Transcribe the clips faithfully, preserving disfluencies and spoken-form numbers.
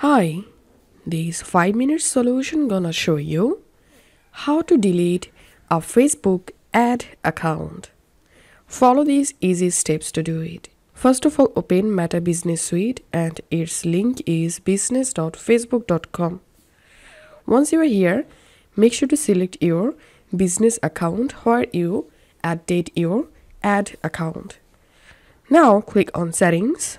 Hi, this five minute solution gonna show you how to delete a Facebook ad account. Follow these easy steps to do it. First of all, open Meta Business Suite and its link is business dot facebook dot com. Once you are here, make sure to select your business account where you update your ad account. Now click on Settings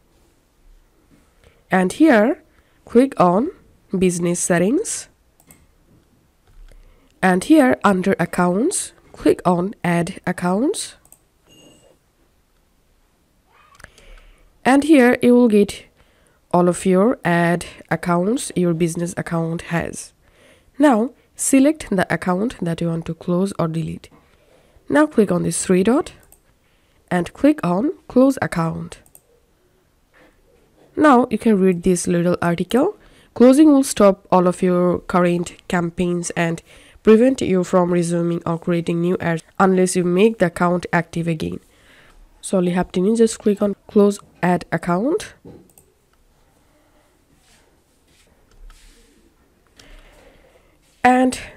and here click on Business Settings and here under Accounts click on Add Accounts and here you will get all of your ad accounts your business account has. Now select the account that you want to close or delete. Now click on this three dot and click on Close Account. Now you can read this little article. Closing will stop all of your current campaigns and prevent you from resuming or creating new ads unless you make the account active again. So all you have to do is just click on Close Ad Account. And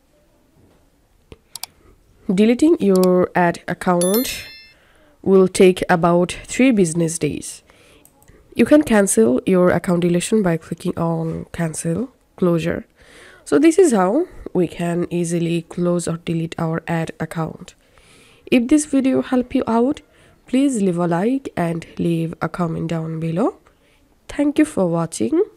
deleting your ad account will take about three business days. You can cancel your account deletion by clicking on Cancel Closure. So this is how we can easily close or delete our ad account. If this video helped you out, please leave a like and leave a comment down below. Thank you for watching.